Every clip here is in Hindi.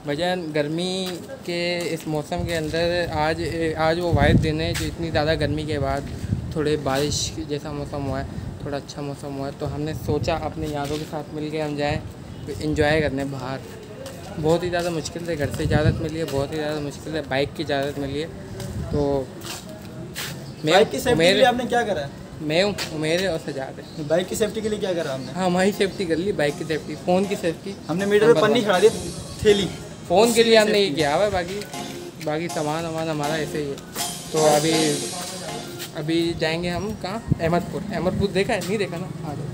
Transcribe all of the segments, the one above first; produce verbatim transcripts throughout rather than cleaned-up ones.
भजन गर्मी के इस मौसम के अंदर आज आज वो वाइब दिन है जो इतनी ज़्यादा गर्मी के बाद थोड़े बारिश जैसा मौसम हुआ है, थोड़ा अच्छा मौसम हुआ है, तो हमने सोचा अपने यारों के साथ मिल के हम जाएँ इंजॉय करने बाहर। बहुत ही ज़्यादा मुश्किल से घर से इजाज़त मिली है, बहुत ही ज़्यादा मुश्किल से बाइक की इजाज़त मिली है। तो बाइक की सेफ्टी के लिए आपने क्या करा? मैं हूँ उमेर और सजाद है। बाइक की सेफ्टी के लिए क्या करा हमने? हाँ, हमारी सेफ्टी कर ली, बाइक की सेफ्टी, फ़ोन की सेफ्टी हमने मीटर पे पन्नी खड़ा दी, थैली फ़ोन के लिए हमने ये किया हुआ है। बाकी बाकी सामान वामान हमारा ऐसे ही है। तो अभी अभी जाएंगे हम कहाँ? अहमदपुर। अहमदपुर देखा है? नहीं देखा ना? आ जाओ।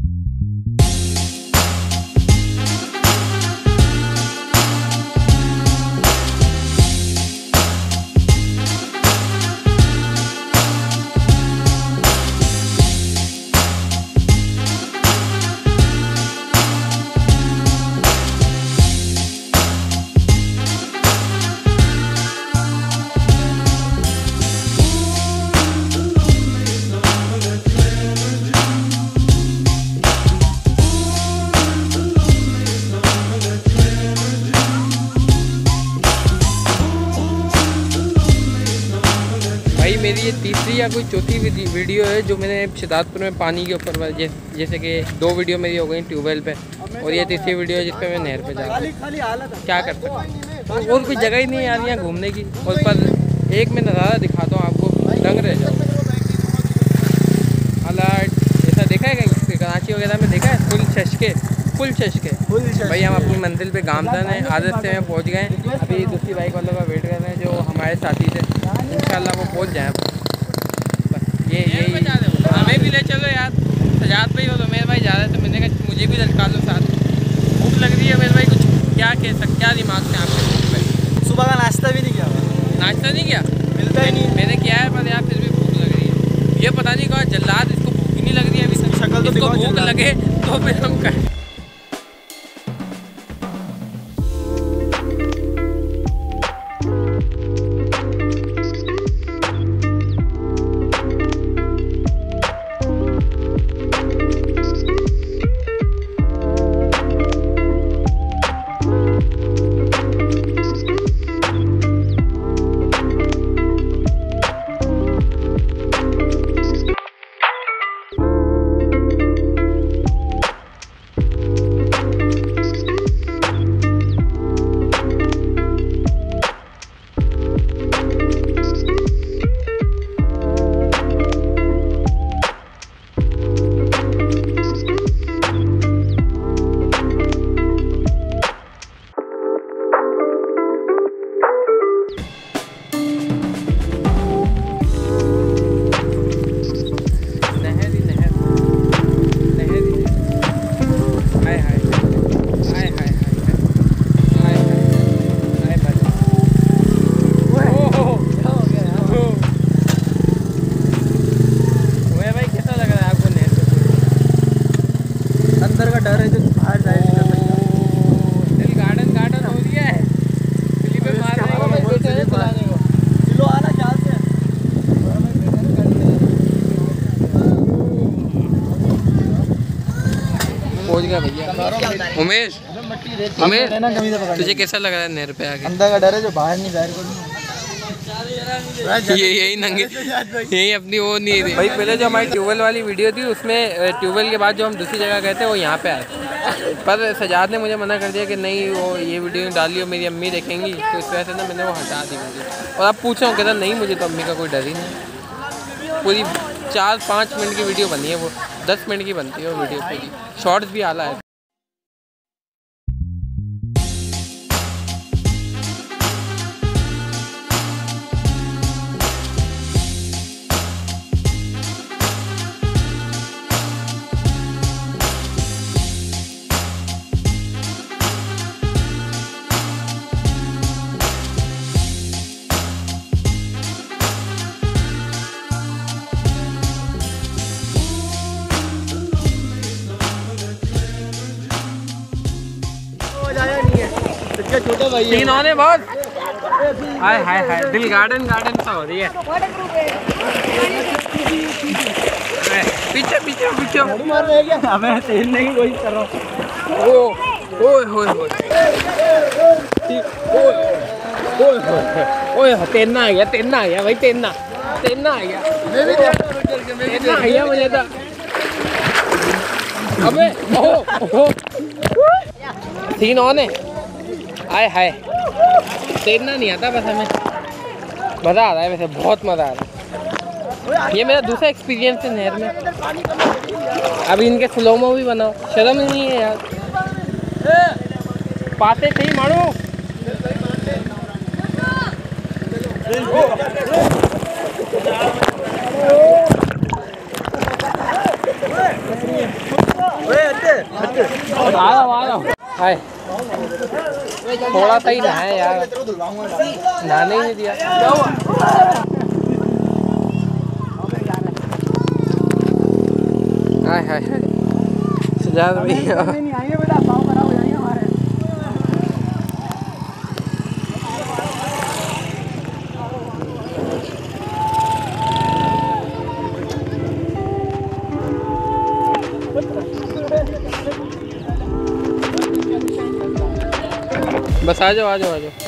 भाई मेरी ये तीसरी या कोई चौथी वीडियो है जो मैंने शहजादपुर में पानी के ऊपर, जैसे कि दो वीडियो मेरी हो गई ट्यूबवेल पे, और ये तीसरी वीडियो है जिसपे मैं नहर पे जा रहा हूँ। क्या कर सकते हैं, और कोई जगह ही नहीं आ रही है घूमने की। और पर एक मैं नज़ारा दिखाता हूँ आपको, दंग रह जाओ। अलर्ट ऐसा देखा है कहीं कराची वगैरह में? देखा है? फुल चश्के, फुल चश्के। भाई हम अपनी मंजिल पे गामदन है, आदत से में पहुँच गए। अभी दूसरी बाइक वालों का वेट कर रहे हैं जो हमारे साथी थे, इंशाल्लाह वो पहुँच जाए। ये यही हमें भी ले चलो यार। सजाद भाई और उमेर भाई जा रहे थे, मैंने कहा मुझे भी लटका लो साथ। भूख लग रही है उमेर भाई, कुछ क्या कह सकते, क्या दिमाग में आपके भूख पे? सुबह का नाश्ता भी नहीं किया? नाश्ता नहीं किया? मिलता ही नहीं। मैंने किया है पर यार फिर भी भूख लग रही है। ये पता नहीं कहा जल्लाद, इसको भूख ही नहीं लग रही है अभी तक। शक्ल तो भूख लगे तो फिर हम कहें। पहुंच गया भैया। उमेश उमेश तुझे कैसा लग रहा है नहर पे आके? अंदर का डर है जो बाहर नहीं बाहर को। ये यही नंगे यही अपनी वो नहीं थी भाई। पहले जो हमारी ट्यूबवेल वाली वीडियो थी उसमें ट्यूबवेल के बाद जो हम दूसरी जगह गए थे वो यहाँ पे आए, पर सजाद ने मुझे मना कर दिया कि नहीं वो ये वीडियो डाली हो मेरी अम्मी देखेंगी, तो इस वजह से ना मैंने वो हटा दी वीडियो। और आप पूछ रहा हूँ कहता नहीं मुझे तो अम्मी का कोई डर ही नहीं। पूरी चार पाँच मिनट की वीडियो बनी है, वो दस मिनट की बनती है वो वीडियो पूरी, शॉर्ट्स भी आला है। छोटा भाई तीन आने बहुत हाय हाय हाय दिल गार्डन गार्डन सा हो रही है। पीछे पीछे पीछे मार रहे क्या? हमें तेल नहीं कोई कर रहा हूँ। ओ ओए होए होए ओए तैरना आ गया, तैरना आ गया भाई, तैरना तैरना आ गया, तैरना आ गया मुझे तो। अबे ओहो ओहो सीन ऑन है। आए हाय, तैरना नहीं आता बस हमें, मज़ा आ रहा है वैसे, बहुत मज़ा आ रहा है। ये मेरा दूसरा एक्सपीरियंस है नहर में। अभी इनके स्लोमो भी बनाओ, शर्म ही नहीं है यार। पाते सही मारो। हाय थोड़ा सा ही नहाए यार, नहाने ही नहीं दिया। हाय हाय हाय सजाद भैया, बस आ जाओ आ जाओ आ जाओ।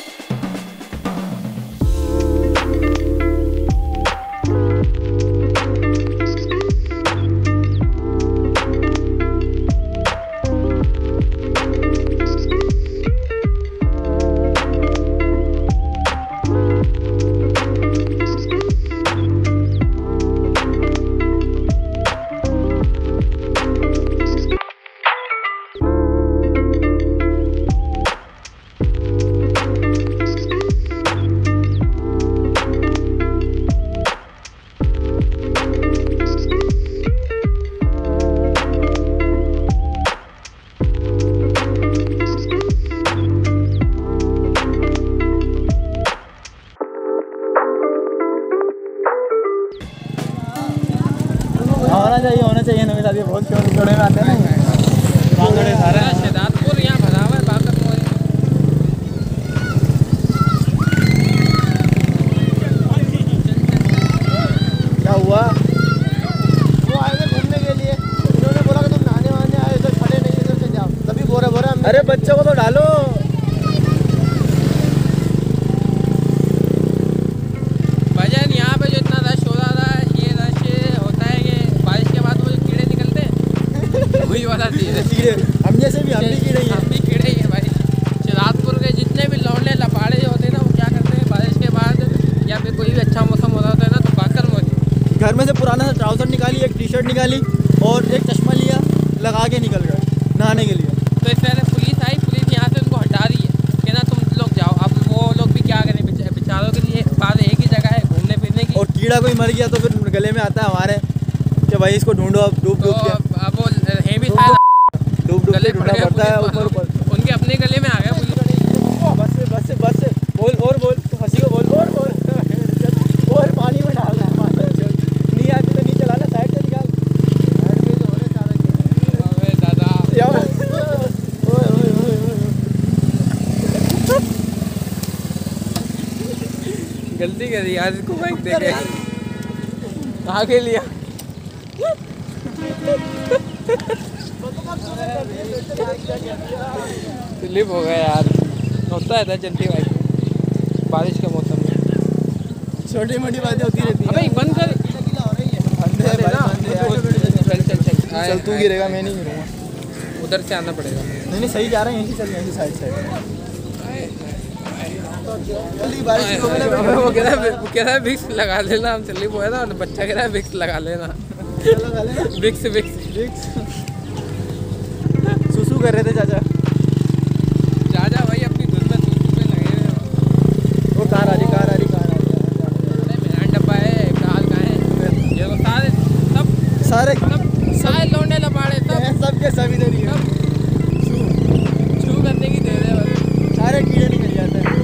होना चाहिए होना चाहिए नवीन साहब, ये बहुत जोड़े में आते हैं ना बांगड़े सारे। शहजादपुर यहाँ भरा हुआ है बाकर मोरी। क्या हुआ? वो आए थे घूमने के लिए, उन्होंने बोला कि तुम नहाने वहाने आए तो खड़े नहीं इधर से जाओ, तभी बोरा बोरा। अरे बच्चों को तो डालो। वजन यहाँ पे जो इतना रश हो रहा है, ये रश होता है कि बारिश के बाद वो जो कीड़े निकलते हैं वही वाला चीज़ है। कीड़े हम जैसे भी, हम भी कीड़े ही हैं। हम भी कीड़े ही हैं भाई। शहजादपुर के जितने भी लौंडे लपाड़े जो होते हैं ना, वो क्या करते हैं बारिश के बाद या फिर कोई भी अच्छा मौसम हो रहा होता है ना, तो बाकर मोरी घर में से पुराना सा ट्राउज़र निकाली, एक टी शर्ट निकाली और एक चश्मा लिया, लगा के निकल गए नहाने के लिए। तो इस पहले पुलिस आई, पुलिस यहाँ से उनको हटा रही है कि ना तुम लोग जाओ। अब वो लोग भी क्या करें, बेचारों के लिए बात एक ही जगह है घूमने फिरने की। और कीड़ा कोई मर गया तो फिर गले में आता है हमारे कि भाई इसको ढूंढो, अब डूब तो डूब के अब वो है भी था, डूब डूब गले के पड़ ढूंढना गया पड़ता है पुलिस ऊपर वालों। ऊपर। उनके अपने गले में आ गया पुलिस। बस से बस से बस से बोल और बोल, हंसी को बोल और बोल और पानी में डाल रहा है। नहीं आती तो नीचे लाना, साइड से निकाल। अबे दादा यार ओए ओए ओए ओए गलती करी यार, इसको बाइक देखे आगे लिया। स्लिप हो गया यार, होता है जल्दी बाइक बारिश के मौसम में। छोटी मोटी बातें होती रहती अबे हैं। बंद कर। अंधे है भाई, अंधे है। चल चल चल चल तू गिरेगा, मैं नहीं गिरूंगा। उधर से आना पड़ेगा। नहीं नहीं सही जा रहा है, यहीं से चल, यहीं से साइड साइड। जल्दी बारिश शुरू हो गई अबे वो कह रहा है वो कह रहा है विक्स लगा लेना, हम चल हुआ था, बच्चा कह रहा है विक्स लगा लेना। विक्स विक्स सुसु कर रहे थे चाचा। चाचा भाई अपनी धुन में सुसु में लगे हुए हैं। वो कार आ रही, कार आ रही, कार आ रही। अरे मेरा डब्बा है, कार कहाँ है? ये तो सारे सब सारे सब सारे लौंडे लपाड़े सब सबके सभी इधर ही है। छू करने की दे रहे बस। सारे कीड़े निकल जाते हैं।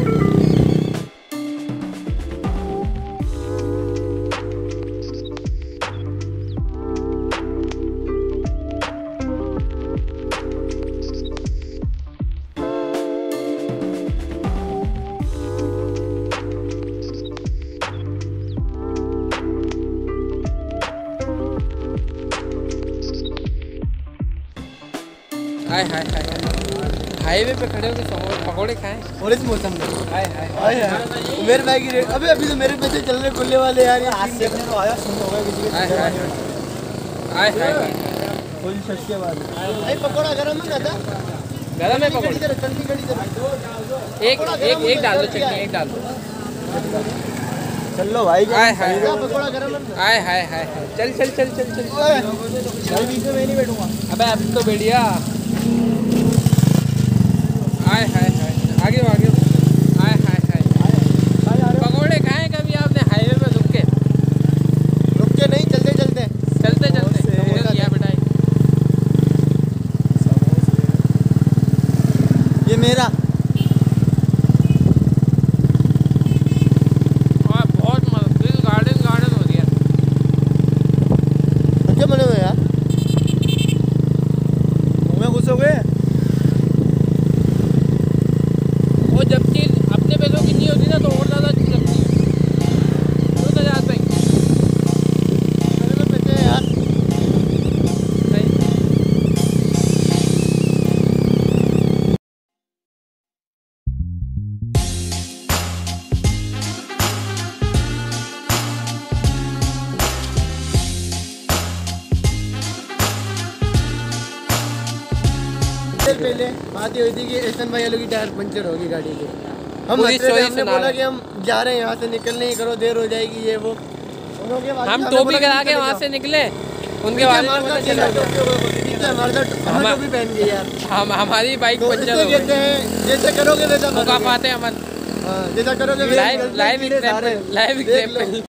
हाय हाय हाय हाईवे पे खड़े होकर समोसे पकौड़े खाएं और इस मौसम में हाय हाय हाय हाय मेरे भाई की रेट अबे अभी तो मेरे पैसे चलने खुलने वाले यार ये आज से अपने तो आया सुन होगा किसी के हाय हाय हाय हाय फुल शश के बाद भाई पकोड़ा गरम है ना गरम है पकौड़े चलती गड़ी एक एक एक डाल दो चटनी एक डाल दो चल लो भाई हाय हाय पकोड़ा गरम है हाय हाय हाय चल चल चल चल चल भाई बीच में मैं नहीं बैठूंगा अबे अब तो बढ़िया हाय हाय हाय आगे आगे हाय हाय हाय पकौड़े खाए कभी आपने हाईवे पे रुक के रुक के नहीं चलते चलते चलते चलते इधर किया बेटा ये मेरा और बहुत मस्त दिल गार्डन गार्डन हो गया अच्छे बने हुए यार मैं घुस हो गए वो जब चीज अपने पैसों की नहीं होती ना तो और ज़्यादा अच्छी लगती है तो तो जाते हैं मेरे को पैसे हैं यार पहले बात ये हुई थी कि एहसन भाई वालों की टायर पंचर होगी गाड़ी की हम पूरी हंस रहे थे, story हमने सुना बोला रहे। कि हम जा रहे हैं यहाँ से निकलने ही करो देर हो जाएगी ये वो उन्होंने बाद में हम हमें टोपी बोला कि करा के निकल वहाँ जाओ। से निकले उनके पीछे बाद हमारे साथ चला गया, पीछे हमारे साथ हमें हम- टोपी पहन गई यार हम हमारी बाइक तो पंचर इसलिए हो कहते गई हैं जैसे करोगे वैसा मौका करोगे। पाते अमन हाँ, जैसा करोगे वैसा लाइव निकलते लाइव कीड़े सारे। एग्जाम्पल लाइव देख लो। एग्जाम्पल